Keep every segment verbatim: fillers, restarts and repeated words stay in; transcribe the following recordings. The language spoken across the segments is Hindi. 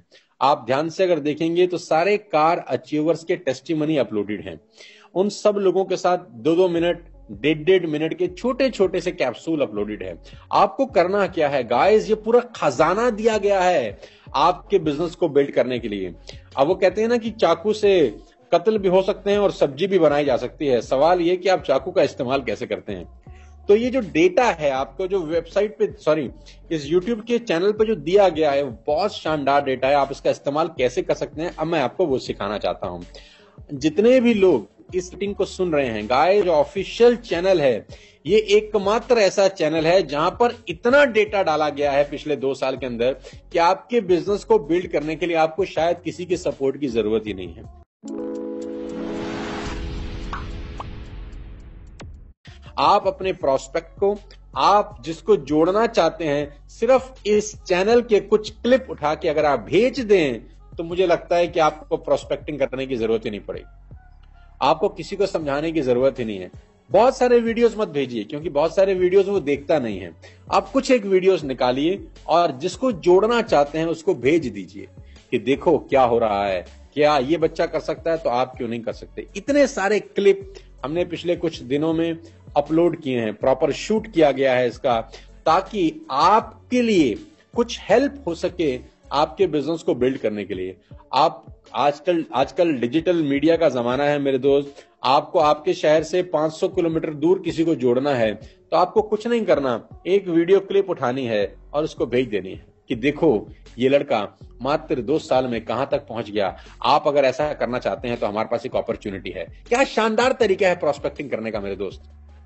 आप ध्यान से अगर देखेंगे तो सारे कार अचीवर्स के टेस्टिमनी अपलोडेड हैं। उन सब लोगों के साथ दो दो मिनट डेढ़ डेढ़ मिनट के छोटे छोटे से कैप्सूल अपलोडेड है। आपको करना क्या है गाइस, ये पूरा खजाना दिया गया है आपके बिजनेस को बिल्ड करने के लिए। अब वो कहते हैं ना कि चाकू से कत्ल भी हो सकते हैं और सब्जी भी बनाई जा सकती है। सवाल ये कि आप चाकू का इस्तेमाल कैसे करते हैं। तो ये जो डेटा है आपको जो वेबसाइट पे सॉरी इस यूट्यूब के चैनल पे जो दिया गया है वो बहुत शानदार डेटा है। आप इसका इस्तेमाल कैसे कर सकते हैं अब मैं आपको वो सिखाना चाहता हूं। जितने भी लोग इस मीटिंग को सुन रहे हैं गाइस, जो ऑफिशियल चैनल है ये एकमात्र ऐसा चैनल है जहां पर इतना डेटा डाला गया है पिछले दो साल के अंदर कि आपके बिजनेस को बिल्ड करने के लिए आपको शायद किसी के सपोर्ट की जरूरत ही नहीं है। आप अपने प्रोस्पेक्ट को, आप जिसको जोड़ना चाहते हैं, सिर्फ इस चैनल के कुछ क्लिप उठा के अगर आप भेज दें तो मुझे लगता है कि आपको प्रोस्पेक्टिंग करने की जरूरत ही नहीं पड़ेगी। आपको किसी को समझाने की जरूरत ही नहीं है। बहुत सारे वीडियोस मत भेजिए क्योंकि बहुत सारे वीडियोस वो देखता नहीं है। आप कुछ एक वीडियोस निकालिए और जिसको जोड़ना चाहते हैं उसको भेज दीजिए कि देखो क्या हो रहा है, क्या ये बच्चा कर सकता है तो आप क्यों नहीं कर सकते। इतने सारे क्लिप हमने पिछले कुछ दिनों में अपलोड किए हैं, प्रॉपर शूट किया गया है इसका, ताकि आपके लिए कुछ हेल्प हो सके आपके बिजनेस को बिल्ड करने के लिए। आप आजकल आजकल डिजिटल मीडिया का जमाना है मेरे दोस्त। आपको आपके शहर से पाँच सौ किलोमीटर दूर किसी को जोड़ना है तो आपको कुछ नहीं करना, एक वीडियो क्लिप उठानी है और उसको भेज देनी है कि देखो ये लड़का मात्र दो साल में कहां तक पहुंच गया। आप अगर ऐसा करना चाहते हैं तो हमारे पास एक अपॉर्चुनिटी है। क्या शानदार तरीका है प्रोस्पेक्टिंग करने का मेरे दोस्त।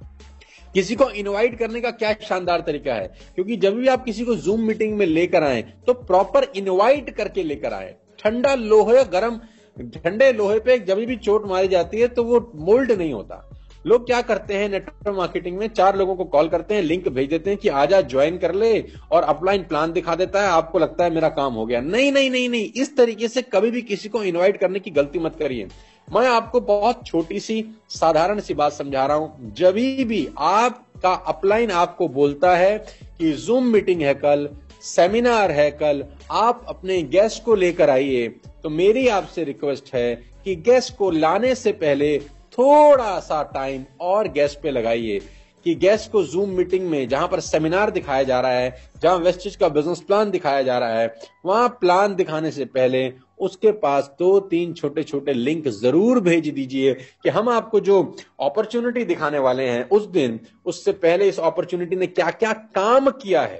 किसी को इनवाइट करने का क्या शानदार तरीका है, क्योंकि जब भी आप किसी को जूम मीटिंग में लेकर आए तो प्रॉपर इनवाइट करके लेकर आए। ठंडा लोहे गरम ठंडे लोहे पे जब भी चोट मारी जाती है तो वो मोल्ड नहीं होता। लोग क्या करते हैं नेटवर्क मार्केटिंग में, चार लोगों को कॉल करते हैं, लिंक भेज देते हैं कि आजा ज्वाइन कर ले और अपलाइन प्लान दिखा देता है, आपको लगता है मेरा काम हो गया। नहीं नहीं नहीं नहीं, इस तरीके से कभी भी किसी को इनवाइट करने की गलती मत करिए। मैं आपको बहुत छोटी सी साधारण सी बात समझा रहा हूं। जब भी आपका अपलाइन आपको बोलता है कि जूम मीटिंग है कल, सेमिनार है कल, आप अपने गेस्ट को लेकर आइए, तो मेरी आपसे रिक्वेस्ट है कि गेस्ट को लाने से पहले थोड़ा सा टाइम और गेस्ट पे लगाइए कि गेस्ट को जूम मीटिंग में जहां पर सेमिनार दिखाया जा रहा है, जहां वेस्टेज का बिजनेस प्लान दिखाया जा रहा है, वहां प्लान दिखाने से पहले उसके पास दो तीन छोटे छोटे लिंक जरूर भेज दीजिए कि हम आपको जो अपॉर्चुनिटी दिखाने वाले हैं उस दिन, उससे पहले इस अपॉर्चुनिटी ने क्या क्या काम किया है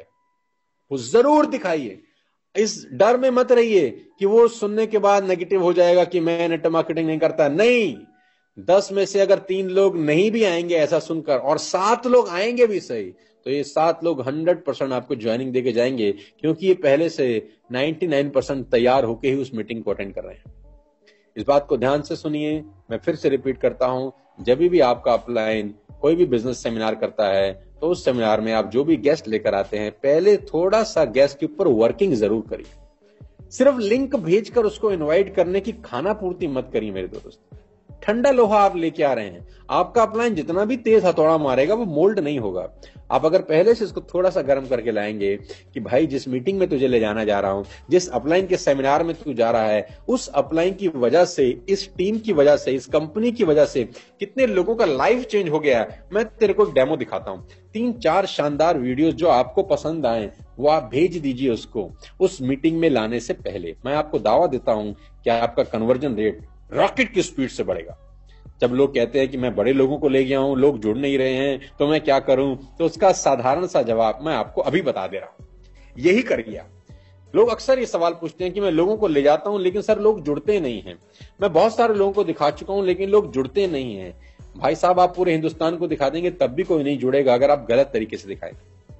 वो जरूर दिखाइए। इस डर में मत रहिए कि वो सुनने के बाद नेगेटिव हो जाएगा कि मैं नेटवर्क मार्केटिंग नहीं करता। नहीं, दस में से अगर तीन लोग नहीं भी आएंगे ऐसा सुनकर और सात लोग आएंगे भी सही, तो ये सात लोग हंड्रेड परसेंट आपको ज्वाइनिंग देके जाएंगे, क्योंकि ये पहले से निन्यानवे परसेंट तैयार होके ही उस मीटिंग को अटेंड कर रहे हैं। इस बात को ध्यान से सुनिए। मैं फिर से रिपीट करता हूं, जब भी आपका अपलाइन कोई भी बिजनेस सेमिनार करता है तो उस सेमिनार में आप जो भी गेस्ट लेकर आते हैं, पहले थोड़ा सा गेस्ट के ऊपर वर्किंग जरूर करिए। सिर्फ लिंक भेजकर उसको इनवाइट करने की खाना पूर्ति मत करिए मेरे दोस्त। ठंडा लोहा आप लेके आ रहे हैं, आपका अपलाइन जितना भी तेज हथौड़ा मारेगा वो मोल्ड नहीं होगा। आप अगर पहले से इसको थोड़ा सा गर्म करके लाएंगे कि भाई जिस मीटिंग में तुझे ले जाना जा रहा हूं, जिस अपलाइन के सेमिनार में तू जा रहा है, उस अपलाइन की वजह से, इस टीम की वजह से, इस कंपनी की वजह से कितने लोगों का लाइफ चेंज हो गया है। मैं तेरे को एक डेमो दिखाता हूं, तीन चार शानदार वीडियोस जो आपको पसंद आए वो आप भेज दीजिए उसको उस मीटिंग में लाने से पहले। मैं आपको दावा देता हूं कि आपका कन्वर्जन रेट रॉकेट की स्पीड से बढ़ेगा। जब लोग कहते हैं कि मैं बड़े लोगों को ले गया हूं, लोग जुड़ नहीं रहे हैं, तो मैं क्या करूं, तो उसका साधारण सा जवाब मैं आपको अभी बता दे रहा हूं, यही करिए। लोग अक्सर ये सवाल पूछते हैं कि मैं लोगों को ले जाता हूं लेकिन सर लोग जुड़ते नहीं हैं। मैं बहुत सारे लोगों को दिखा चुका हूं लेकिन लोग जुड़ते नहीं हैं। भाई साहब, आप पूरे हिंदुस्तान को दिखा देंगे तब भी कोई नहीं जुड़ेगा अगर आप गलत तरीके से दिखाएं।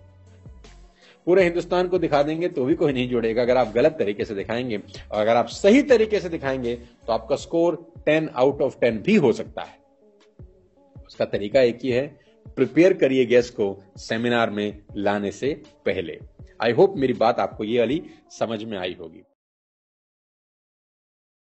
पूरे हिंदुस्तान को दिखा देंगे तो भी कोई नहीं जुड़ेगा अगर आप गलत तरीके से दिखाएंगे। और अगर आप सही तरीके से दिखाएंगे तो आपका score ten out of ten भी हो सकता है। उसका तरीका एक ही है, प्रिपेयर करिए गेस्ट को सेमिनार में लाने से पहले। आई होप मेरी बात आपको ये वाली समझ में आई होगी।